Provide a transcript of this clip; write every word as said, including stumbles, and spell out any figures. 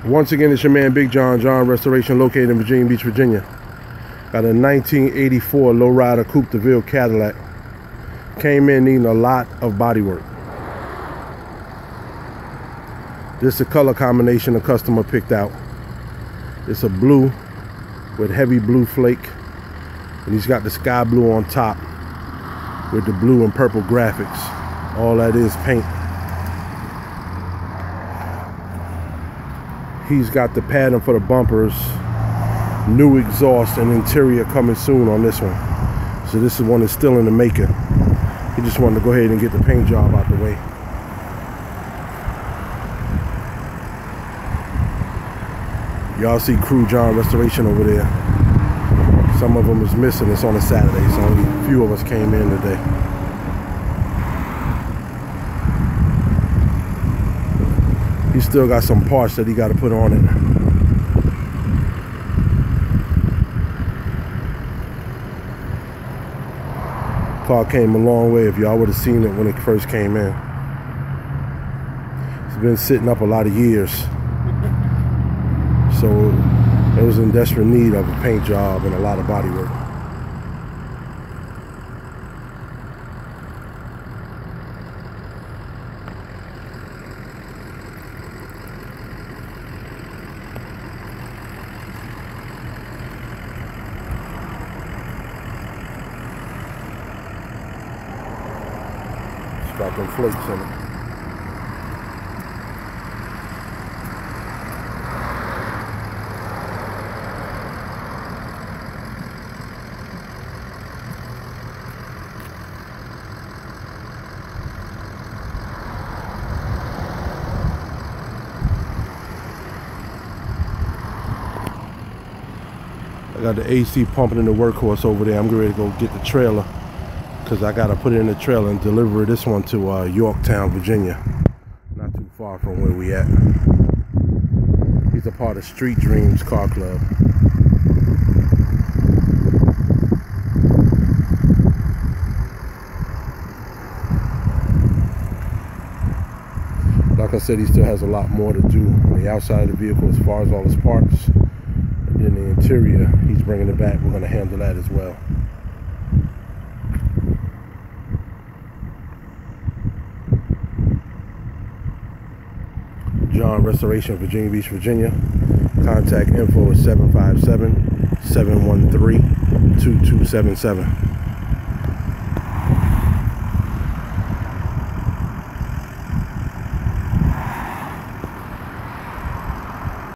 Once again, it's your man Big John, John Restoration, located in Virginia Beach, Virginia. Got a nineteen eighty-four lowrider Coupe de Ville Cadillac. Came in needing a lot of bodywork. This is a color combination the customer picked out. It's a blue with heavy blue flake, and he's got the sky blue on top with the blue and purple graphics. All that is paint. He's got the pattern for the bumpers, new exhaust, and interior coming soon on this one. So this is one that's still in the making. He just wanted to go ahead and get the paint job out the way. Y'all see Crew John Restoration over there. Some of them is missing. It's on a Saturday, so only a few of us came in today. He's still got some parts that he got to put on it. Car came a long way. If y'all would have seen it when it first came in. It's been sitting up a lot of years. So it was in desperate need of a paint job and a lot of body work. It's got them flakes in it. I got the A C pumping in the workhorse over there. I'm getting ready to go get the trailer because I got to put it in the trailer and deliver this one to uh, Yorktown, Virginia. Not too far from where we at. He's a part of Street Dreams Car Club. Like I said, he still has a lot more to do on the outside of the vehicle as far as all his parts. In the interior, he's bringing it back. We're going to handle that as well. John Restoration, Virginia Beach, Virginia. Contact info is seven five seven, seven one three, two two seven seven.